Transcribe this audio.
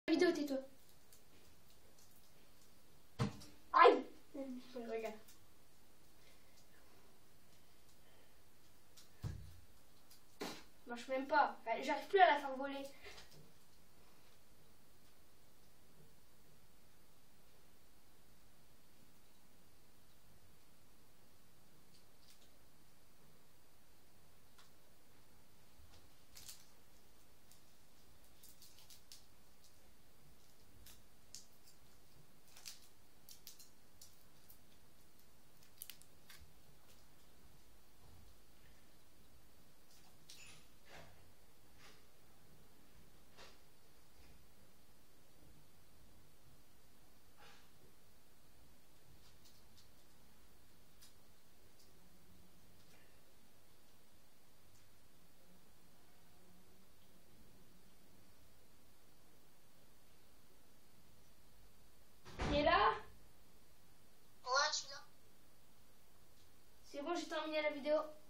Vidéo, tais-toi. Aïe. Regarde. Ça marche même pas. J'arrive plus à la faire voler. Il est là? Ouais, je suis là. C'est bon, j'ai terminé la vidéo.